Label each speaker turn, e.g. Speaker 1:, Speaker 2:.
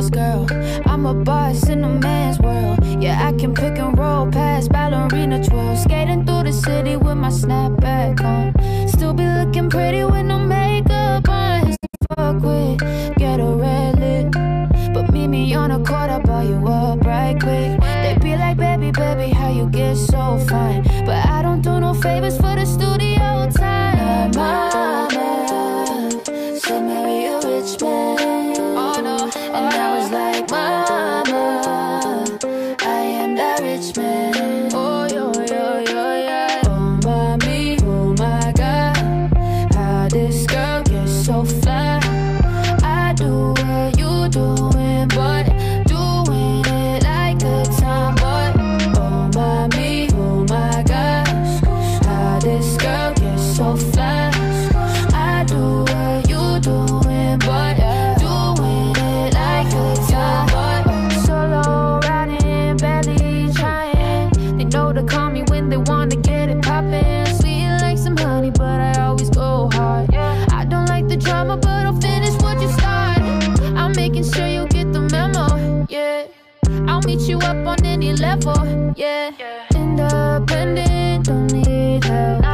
Speaker 1: boss girl. I'm a boss in a man's world. Yeah, I can pick and roll past ballerina twirls. Skating through the city with my snapback on. Still be looking pretty with no makeup on. Fuck with, get a red lip. But meet me on a court, I'll buy you up right quick. They be like, baby, baby, how you get so fine? But I don't do no favors for the studio time. My mama said marry a rich man. Oh no, and I was like, mama, I am that rich man. Oh yo, yo, yo, yeah. Oh mommy, oh my God, how this girl gets so fly. I do what you doing, but doing it like a tomboy. Oh mommy, oh my gosh, how this girl gets so fly. I do what you doing, but doing it like a tomboy. Solo riding, barely trying. They know to call me when they wanna get it poppin'. Sweet like some honey, but I always go hard. I don't like the drama, but I'll finish what you start. I'm making sure you get the memo, yeah. I'll meet you up on any level, yeah. Independent, don't need help.